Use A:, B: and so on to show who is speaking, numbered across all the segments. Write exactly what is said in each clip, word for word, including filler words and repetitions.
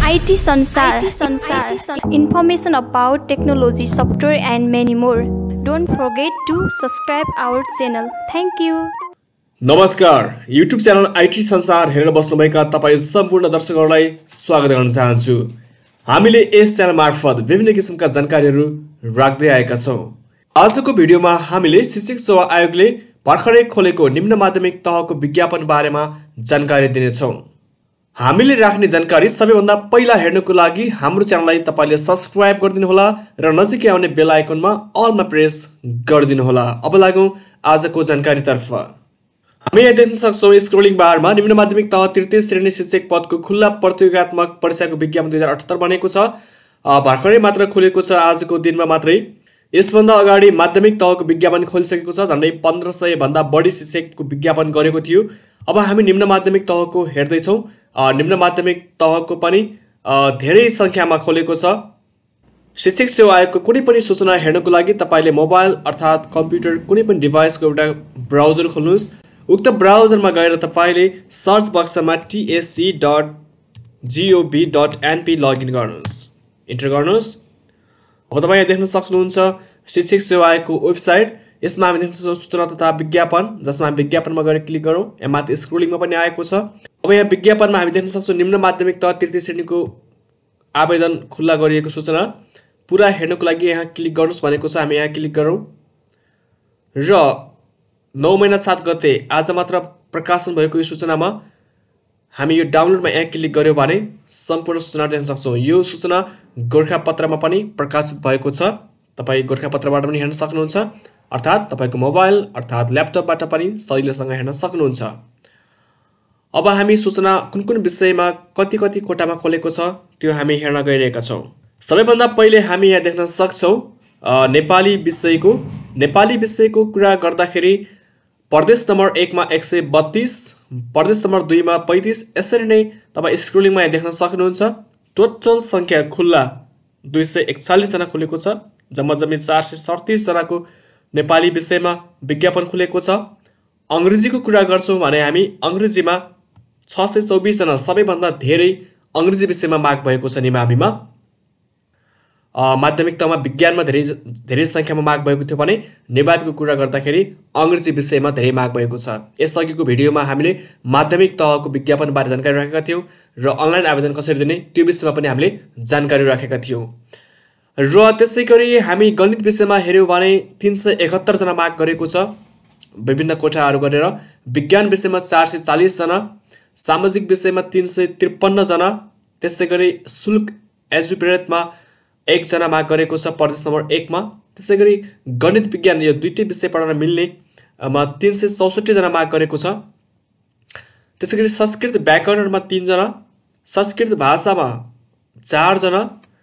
A: I T SANSAR, information about technology, software and many more. Don't forget to subscribe our channel. Thank you.
B: नमस्कार, YouTube channel I T संसार हेरेर बस्नुभएका तपाईं सम्पूर्ण दर्शकहरूलाई स्वागत गर्न चाहन्छु। हामीले यस च्यानल मार्फत विभिन्न किसिमका जानकारीहरू राख्दै आएका छौं। आजको भिडियोमा हामीले शिक्षक सेवा आयोगले भर्खरै खोलेको निम्न माध्यमिक तहको विज्ञापन बारेमा जानकारी दिनेछौं। हामीले राख्ने जानकारी सबैभन्दा पहिला हेर्नको लागि हाम्रो च्यानललाई तपाईले सब्स्क्राइब गरिदिनु होला र नजिकै आउने बेल आइकनमा अलमा प्रेस गरिदिनु होला। अब लागौं आजको जानकारीतर्फ। हामी यहाँ देख्न सक्छौं स्क्रोलिङ बारमा निम्न माध्यमिक तह तृतीय श्रेणी शिक्षक पदको खुल्ला प्रतियोगितात्मक परीक्षाको विज्ञापन दुई हजार अठहत्तर बनेको छ। भर्खरै मात्र खुलेको छ, आजको दिनमा मात्रै। यसभन्दा अगाडि माध्यमिक तहको विज्ञापन खोलिसकेको छ। झन्डै पन्ध्र सय भन्दा बढी शिक्षकको विज्ञापन गरेको थियो। अब हामी निम्न माध्यमिक तहको हेर्दै छौं। निम्न माध्यमिक तहको पनि धेरै संख्यामा खोलेको छ। शिक्षक सेवा आयोगको कुनै पनि सूचना हेर्नको लागि तपाईले मोबाइल अर्थात कम्प्युटर कुनै पनि डिभाइसको एउटा ब्राउजर खोल्नुहोस्। उक्त ब्राउजरमा गएर तपाईले सर्च बक्समा T S C dot gov dot NP login गर्नुहोस्, इन्टर गर्नुहोस्। अब तपाईँ यहाँ देख्न सक्नुहुन्छ शिक्षक सेवा आयोगको वेबसाइट। यसमा हामी देख्न सक्छौं सूचना तथा विज्ञापन, जसमा हामी विज्ञापनमा गएर क्लिक गरौँ। यहाँ माथि स्क्रोलिङमा पनि आएको छ। अब यहाँ विज्ञापनमा हामी देख्न सक्छौं निम्न माध्यमिक तह तृतीय श्रेणीको आवेदन खुल्ला गरिएको सूचना। पुरा हेर्नको लागि यहाँ क्लिक गर्नुहोस् भनेको छ। हामी यहाँ क्लिक गरौँ र नौ महिना सात गते आज मात्र प्रकाशन भएको यो सूचनामा हामी यो डाउनलोडमा यहाँ क्लिक गर्यो भने सम्पूर्ण सूचना देख्न सक्छौं। यो सूचना गोरखापत्रमा पनि प्रकाशित भएको छ। तपाई गोरखापत्रबाट पनि हेर्न सक्नुहुन्छ, अर्थात तपाईको मोबाइल अर्थात ल्यापटपबाट पनि सजिलैसँग हेर्न सक्नुहुन्छ। अब हामी सूचना कुन कुन विषयमा कति कति कोटामा खोलेको छ त्यो हामी हेर्न गइरहेका छौं। सबैभन्दा पहिले हामी यहाँ देख्न सक्छौं नेपाली विषयको नेपाली विषयको कुरा गर्दाखेरि प्रदेश नम्बर एक मा एक सय बत्तीस, प्रदेश नम्बर दुई मा पैंतीस, यसरी नै तपाई स्क्रोलिङमा यहाँ देख्न सक्नुहुन्छ। टोटल संख्या खुल्ला दुई सय एकचालीस जना खुलेको छ। जम्मा जम्मी चार सय सैंतीस जनाको नेपाली विषयमा विज्ञापन खुलेको छ। अंग्रेजीको कुरा गर्छौं भने हामी अंग्रेजीमा छ सय चौबीस जना, सबैभन्दा धेरै अंग्रेजी विषयमा माग भएको छ। निमाविमा माध्यमिक तहमा विज्ञानमा धेरै धेरै संख्यामा माग भएको थियो भने नेवारको कुरा गर्दाखेरि अंग्रेजी विषयमा धेरै माग भएको छ। यसअघिको भिडियोमा हामीले माध्यमिक तहको विज्ञापन बारे जानकारी राखेका थियौं र अनलाइन आवेदन कसरी दिने त्यो विषयमा पनि हामीले जानकारी राखेका थियौं। र त्यसैगरी हामी गणित विषयमा हेर्यौं भने तीन सय एकहत्तर जना माग गरेको छ विभिन्न कोठाहरू गरेर। विज्ञान विषयमा चार सय चालीस जना, सामाजिक विषयमा तीन सय त्रिपन्न जना, त्यसैगरी शुल्क एजुपेरेटमा एक जना माग गरेको छ प्रदेश नम्बर एक मा। त्यसैगरी गणित विज्ञान यो दुईटै विषय पढाउन मिल्ने मा तीन सय चौसठी जना माग गरेको छ। त्यसैगरी संस्कृत व्याकरणमा तीन जना, संस्कृत भाषामा चार जना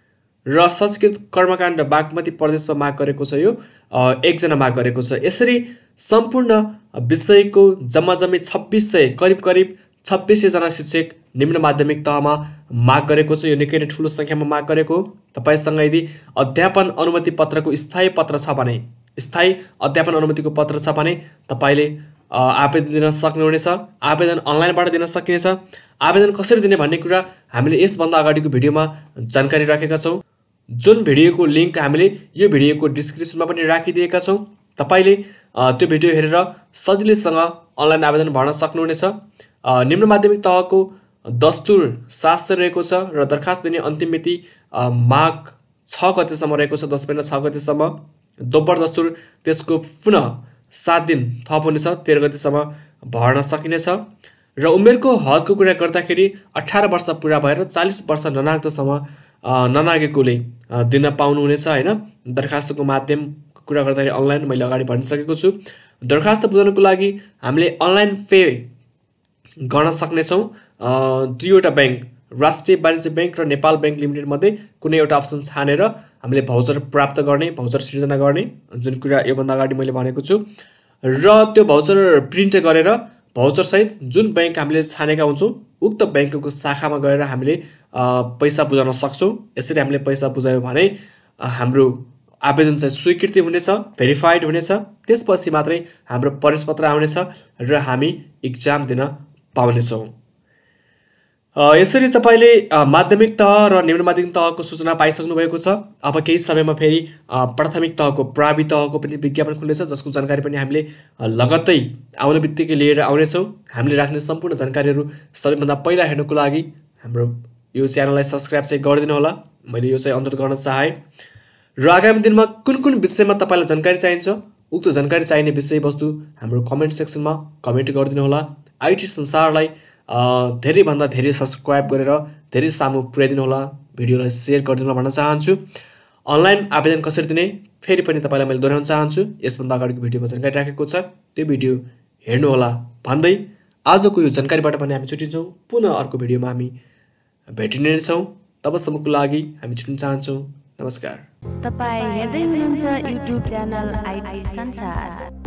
B: र संस्कृत कर्मकाण्ड बागमती प्रदेशमा माग गरेको छ यो एक जना माग गरेको छ। यसरी सम्पूर्ण विषयको जम्मा जम्मी छब्बीस सय करिब करिब छब्बीस सय जना शिक्षक निम्न माध्यमिक तहमा माग गरेको छ। यो निकै नै ठूलो संख्यामा माग गरेको। तपाईसँग यदि अध्यापन अनुमति पत्रको स्थायी पत्र छ भने, स्थायी अध्यापन अनुमतिको पत्र छ भने तपाईले आवेदन दिन सक्नुहुनेछ। आवेदन अनलाइनबाट दिन सकिनेछ। आवेदन कसरी दिने भन्ने कुरा हामीले यसभन्दा अगाडिको भिडियोमा जानकारी राखेका छौं, जुन भिडियोको लिंक हामीले यो भिडियोको डिस्क्रिप्सनमा पनि राखिदिएका छौं। तपाईले त्यो भिडियो हेरेर सजिलैसँग अनलाइन आवेदन भर्न सक्नुहुनेछ। निम्न माध्यमिक तहको दस्तुर शास्त्र रहेको छ र दरखास्त दिने अन्तिम मिति माघ छ गतेसम्म रहेको छ, दस महिना छ गतेसम्म। दोब्बर दस्तुर त्यसको पुनः सात दिन थप हुनेछ, तेह्र गतेसम्म भर्न सकिनेछ। र उमेरको हदको कुरा गर्दाखेरि अठारह वर्ष पूरा भएर चालीस वर्ष ननाग्दासम्म ननागेकोले दिन पाउनुहुनेछ हैन। दरखास्तको माध्यमको कुरा गर्दाखेरि अनलाइन मैले अगाडि भनिसकेको छु। दरखास्त बुझ्नको लागि हामीले अनलाइन पे गर्न सक्नेछौं। दुईवटा बैंक, राष्ट्रिय वाणिज्य बैंक र नेपाल बैंक लिमिटेड मध्ये कुनै एउटा अप्सन छानेर हामीले भाउचर प्राप्त गर्ने, भाउचर सिर्जना गर्ने, जुन कुरा योभन्दा अगाडि मैले भनेको छु। र त्यो भाउचर प्रिन्ट गरेर भाउचर सहित जुन बैंक हामीले छानेका हुन्छौं उक्त बैंकको शाखामा गएर हामीले पैसा बुझाउन सक्छौं। यसरी हामीले पैसा बुझायौं भने हाम्रो आवेदन चाहिँ स्वीकृति हुनेछ, भेरिफाइड हुनेछ। त्यसपछि मात्रै हाम्रो प्रवेश पत्र आउनेछ र हामी एक्जाम दिन पाउनेछौं। यसरी तपाईँले माध्यमिक तह र निम्न माध्यमिक तहको सूचना पाइसक्नु भएको छ। अब केही समयमा फेरि प्राथमिक तहको प्रावि तहको पनि विज्ञापन खुल्नेछ, जसको जानकारी पनि हामीले लगत्तै आउने बित्तिकै लिएर आउनेछौँ। हामीले राख्ने सम्पूर्ण जानकारीहरू सबैभन्दा पहिला हेर्नुको लागि हाम्रो यो च्यानललाई सब्सक्राइब चाहिँ गरिदिनु होला। मैले यो चाहिँ अनुरोध गर्न चाहे। र आगामी दिनमा कुन कुन विषयमा तपाईँलाई जानकारी चाहिन्छ, उक्त जानकारी चाहिने विषयवस्तु हाम्रो कमेन्ट सेक्सनमा कमेन्ट गरिदिनु होला। आइटी संसारलाई धेरैभन्दा धेरै सब्सक्राइब गरेर धेरै सामु पुर्याइदिनु होला, भिडियोलाई सेयर गरिदिनु होला भन्न चाहन्छु। अनलाइन आवेदन कसरी दिने फेरि पनि तपाईँलाई मैले दोहोऱ्याउन चाहन्छु। यसभन्दा अगाडिको भिडियोमा जानकारी राखेको छ, त्यो भिडियो हेर्नु होला भन्दै आजको यो जानकारीबाट पनि हामी छुटिन्छौँ। पुनः अर्को भिडियोमा हामी भेटिने नै छौँ। तबसम्मको लागि हामी छुट्न चाहन्छौँ। नमस्कार।
C: तपाईं हेर्दै हुनुहुन्छ युट्युब च्यानल आइटी संसार।